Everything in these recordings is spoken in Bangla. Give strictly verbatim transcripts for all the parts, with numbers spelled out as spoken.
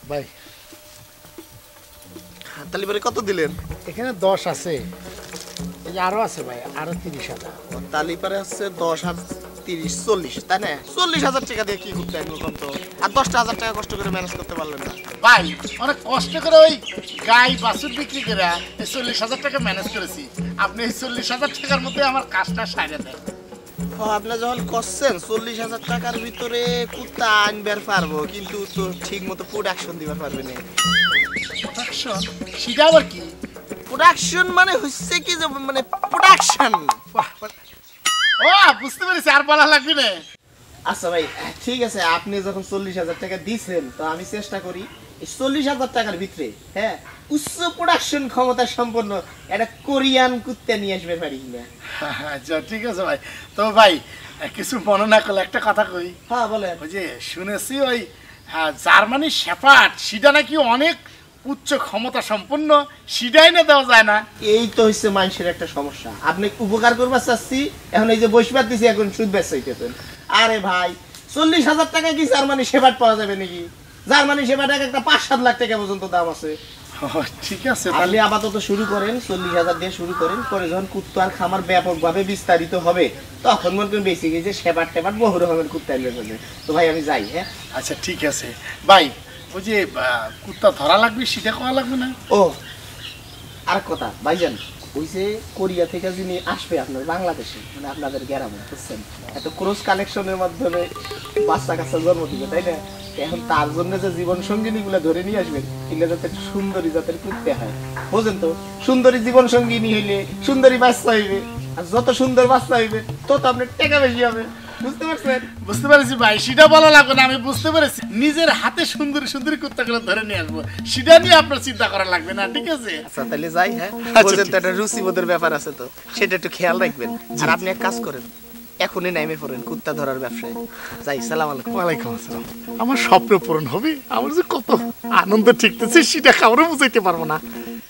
ভাই তাহলে পরে কত দিলেন? এখানে দশ আছে, এই যে আরো আছে ভাই, আরো তিরিশ হাজার। তাহলে পরে হচ্ছে দশ হাজার তিরিশ চল্লিশ, তাই না? চল্লিশ হাজার টাকা দিয়ে কি করতে হয় এখন তো? আর দশটা হাজার টাকা কষ্ট করে ম্যানেজ করতে পারলেন না? ভাই অনেক কষ্ট করে ওই গাই বাছুর বিক্রি করে এই চল্লিশ হাজার টাকা ম্যানেজ করেছি। আপনি এই চল্লিশ হাজার টাকার মধ্যে আমার কাজটা সারিয়ে দেন। আপনি যখন করছেন চল্লিশ হাজার টাকার ভিতরে কুত্তা আনবার পারবো, কিন্তু তো ঠিক মতো প্রোডাকশন দিবার পারবে না। প্রোডাকশন? সেটা আবার কি? প্রোডাকশন মানে হচ্ছে কি যে মানে প্রোডাকশন। ও বুঝতে পেরেছি, আর বলা লাগবে না। আচ্ছা ভাই ঠিক আছে, আপনি যখন চল্লিশ হাজার টাকা দিচ্ছেন তো আমি চেষ্টা করি এই চল্লিশ হাজার টাকার ভিতরে হ্যাঁ উচ্চ প্রোডাকশন ক্ষমতা সম্পন্ন একটা কোরিয়ান কুত্তা নিয়ে আসবে পারি কিনা। আচ্ছা ঠিক আছে ভাই। তো ভাই কিছু মনে না করলে একটা কথা কই। হ্যাঁ বলেন। ওই যে শুনেছি ওই জার্মানির শেফার্ড সেটা নাকি অনেক উচ্চ ক্ষমতা সম্পন্ন, সেটাই না দেওয়া যায় না। এই তো হচ্ছে মানুষের একটা সমস্যা। আপনি উপকার করবার চাচ্ছি, এখন এই যে বসবার দিছি এখন সুদ বেচাইতেছেন। আরে ভাই চল্লিশ হাজার টাকা কি জার্মানি শেফার্ড পাওয়া যাবে নাকি? জার্মানি শেফার্ড একটা পাঁচ সাত লাখ টাকা পর্যন্ত দাম আছে। ঠিক আছে তাহলে আপাতত শুরু করেন, চল্লিশ হাজার দিয়ে শুরু করেন, পরে যখন কুত্তার খামার ব্যাপকভাবে বিস্তারিত হবে তখন মনে করেন বেশি গেছে শেফার্ড টেফার্ড বহু রকমের কুত্তা এনে। তো ভাই আমি যাই। হ্যাঁ আচ্ছা ঠিক আছে ভাই। ওই যে কুত্তা ধরা লাগবে সেটা করা লাগবে না? ও আর কথা ভাইজান, ওই যে কোরিয়া থেকে যিনি আসবে আপনার বাংলাদেশে, মানে আপনাদের গ্রামে বুঝছেন, এত ক্রস কানেকশনের মাধ্যমে বাচ্চা কাচ্চা জন্ম দিবে তাই না? এখন তার জন্য যে জীবন সঙ্গিনী গুলা ধরে নিয়ে আসবেন, এগুলো যাতে সুন্দরী জাতের কুত্তে হয়, বুঝেন তো? সুন্দরী জীবন সঙ্গিনী হইলে সুন্দরী বাচ্চা হইবে, আর যত সুন্দর বাচ্চা হইবে তত আপনার টাকা বেশি হবে। বুঝতে পারছেন? বুঝতে পেরেছি ভাই, সেটা বলা লাগবে না, আমি বুঝতে পেরেছি। নিজের হাতে সুন্দরী সুন্দরী কুত্তাগুলো ধরে নিয়ে আসবো, সেটা নিয়ে আপনার চিন্তা করা লাগবে না। ঠিক আছে আচ্ছা তাহলে যাই। হ্যাঁ বুঝেন তো, একটা রুচিবোধের ব্যাপার আছে তো, সেটা একটু খেয়াল রাখবেন। আর আপনি এক কাজ করেন, এখনই নামে পড়েন কুত্তা ধরার ব্যবসায়। যাই, সালাম আলাইকুম। ওয়ালাইকুম আসসালাম। আমার স্বপ্ন পূরণ হবে, আমার যে কত আনন্দ ঠিকতেছে সেটা কাউরে বুঝাইতে পারবো না।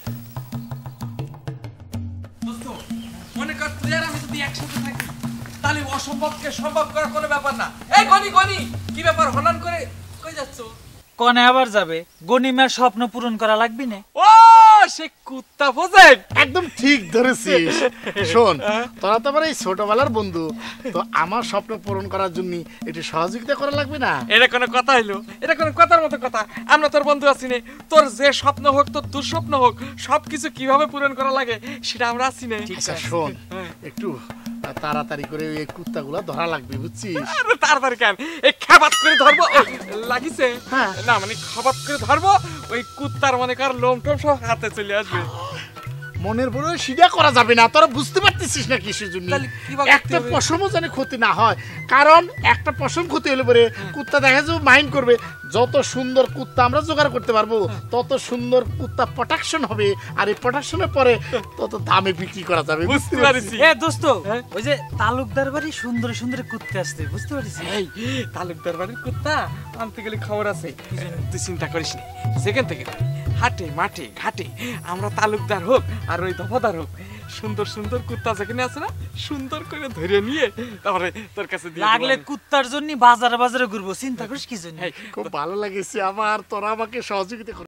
মনে কর তুই আর আমি যদি একসাথে থাকি তাহলে অসম্ভবকে সম্ভব করার কোনো ব্যাপার না। এই গনি গনি কি ব্যাপার হলান করে কই যাচ্ছ? কোনে আবার যাবে? গনিমার স্বপ্ন পূরণ করা লাগবে না? ও সে কুত্তা ফোজেন, একদম ঠিক ধরেছিস। শোন, তোরা তো আমার এই ছোটবেলার বন্ধু, তো আমার স্বপ্ন পূরণ করার জন্য একটু সহযোগিতা করা লাগবে না? এটা কোনো কথা হইলো? এটা কোনো কথার মতো কথা? আমরা তোর বন্ধু আছি নে, তোর যে স্বপ্ন হোক, তোর দুঃস্বপ্ন হোক, সবকিছু কিভাবে পূরণ করা লাগে সেটা আমরা আছি নে। আচ্ছা শোন, একটু তাড়াতাড়ি করে এই কুত্তাগুলো ধরা লাগবে, বুঝছিস? আরে তাড়াতাড়ি কেন, এই খাবাত করে ধরবো লাগিছে হ্যাঁ। না, মানে খাবাত করে ধরবো, ওই কুত্তার মনে কর লোম টোম সব হাতে চলে আসবে। মনের বড় সিধা করা যাবে না, তোরা বুঝতে পারতেছিস না কিসের জন্য? একটা পশমও যেন ক্ষতি না হয়, কারণ একটা পশম ক্ষতি হলে পরে কুত্তা দেখা যাবে মাইন্ড করবে। যত সুন্দর কুত্তা আমরা জোগাড় করতে পারবো তত সুন্দর কুত্তা প্রোটেকশন হবে, আর এই প্রোটেকশনের পরে তত দামে বিক্রি করা যাবে। বুঝতে পারছি। এ দোস্ত, ওই যে তালুকদার বাড়ি সুন্দর সুন্দর কুত্তে আসছে, বুঝতে পারিস? এই তালুকদার বাড়ির কুত্তা আনতে গেলে খবর আছে, তুই চিন্তা করিস না। সেখান থেকে হাটে মাঠে ঘাটে আমরা তালুকদার হোক আর ওই দফাদার হোক, সুন্দর সুন্দর কুত্তা যেখানে আছে না, সুন্দর করে ধরে নিয়ে তারপরে তোর কাছে দিয়ে লাগলে কুত্তার জন্য বাজারে বাজারে ঘুরবো, চিন্তা করিস কি জন্য? খুব ভালো লাগেছে আমার, তোরা আমাকে সহযোগিতা